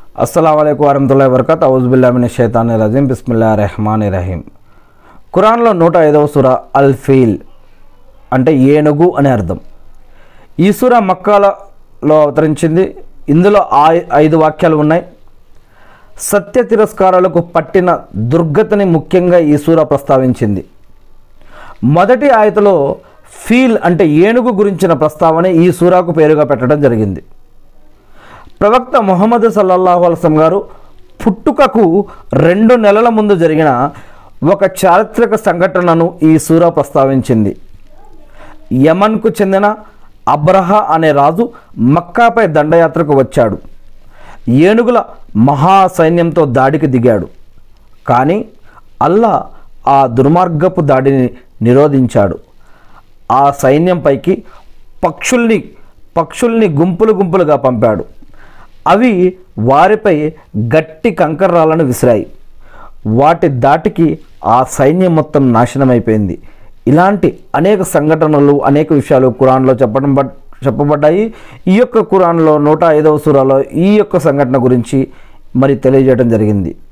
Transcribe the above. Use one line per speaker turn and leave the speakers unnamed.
అస్సలాముఅలైకుం వరహ్మతుల్లాహి వబరకాతుహు ఔజుబిల్లాహి మినశ్శైతానిర్రజీం బిస్మిల్లాహిర్రహ్మానిర్రహీం. ఖురాన్లో 105వ సూర అల్ ఫీల్ అంటే ఏనుగు అనే అర్థం. ఈ సూర మక్కాలో అవతరించింది. ఇందులో 5 వాక్యాలు ఉన్నాయి. సత్య తిరస్కారాలకు పట్టిన దుర్గతిని ముఖ్యంగా ఈ సూర ప్రస్తావించింది. మొదటి ఆయతలో ఫీల్ అంటే ఏనుగు గురించిన ప్రస్తావన ఈ సూరాకు పేరుగా పెట్టడం జరిగింది. ప్రవక్త ముహమ్మద్ సల్లల్లాహు అలైహి వసల్లం గారు పుట్టుకకు 2 నెలల ముందు జరిగిన ఒక చారిత్రక సంఘటనను ఈ సూరా ప్రస్తావించింది. యమన్కు చెందిన అబ్రహా అనే రాజు మక్కాపై దండయాత్రకు వచ్చాడు. ఏనుగుల మహాసైన్యంతో దాడికి దిగాడు. కానీ అల్లా ఆ దుర్మార్గపు దాడిని నిరోధించాడు. ఆ సైన్యంపైకి పక్షుల్ని గుంపులుగా పంపాడు. అవి వారిపై గట్టి కంకర్రాలను విసిరాయి. వాటి దాటికి ఆ సైన్యం మొత్తం నాశనమైపోయింది. ఇలాంటి అనేక సంఘటనలు, అనేక విషయాలు ఖురాన్లో చెప్పబడ్డాయి. ఈ యొక్క ఖురాన్లో 105వ సూరాలో ఈ యొక్క సంఘటన గురించి మరి తెలియజేయడం జరిగింది.